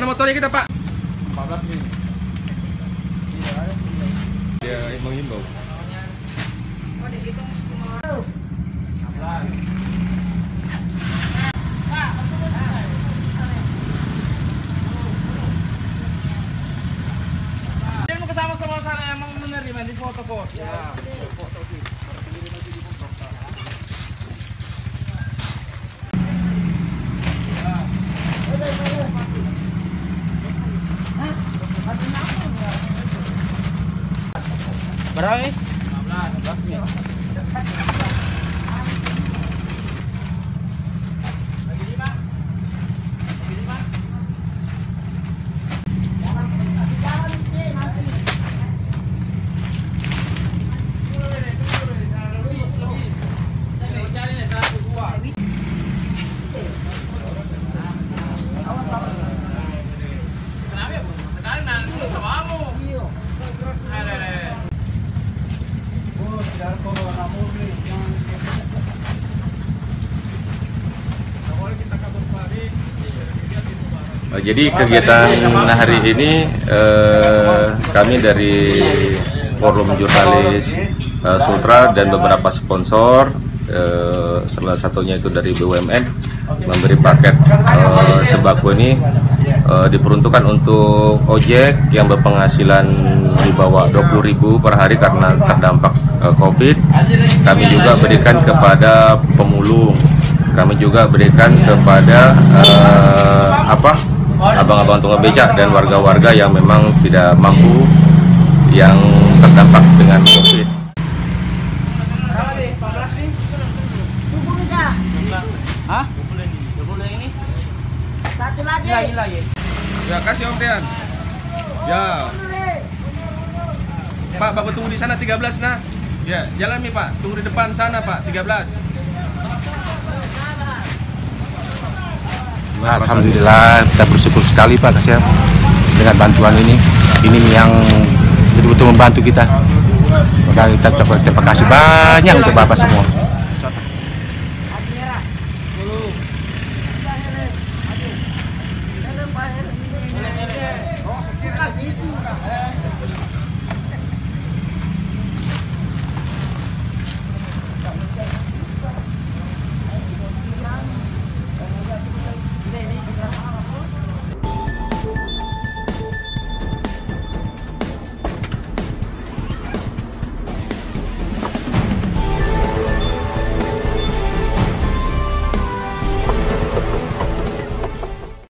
Mana motornya kita, Pak? 14 nih. Dia menghimbau. Oh, dihitung 16. Dia mau kesama sama sana emang menerima di foto kok. Ya, foto sih. Berapa nih? 15 nih. Jadi kegiatan hari ini kami dari Forum Jurnalis Sultra dan beberapa sponsor, salah satunya itu dari BUMN, memberi paket sembako ini diperuntukkan untuk ojek yang berpenghasilan di bawah 20.000 per hari karena terdampak COVID. Kami juga berikan kepada pemulung, kami juga berikan kepada abang-abang tukang becak dan warga-warga yang memang tidak mampu yang terdampak dengan COVID. Hah? 20 ini? Satu lagi. Ya, kasih Om Rian. Ya. Pak, Bapak tunggu di sana 13 nah. Ya, jalan nih Pak, tunggu di depan sana Pak, 13. Alhamdulillah, kita bersyukur sekali Pak Kasyaf dengan bantuan ini yang betul-betul membantu kita. Maka kita terima kasih banyak untuk Bapak semua.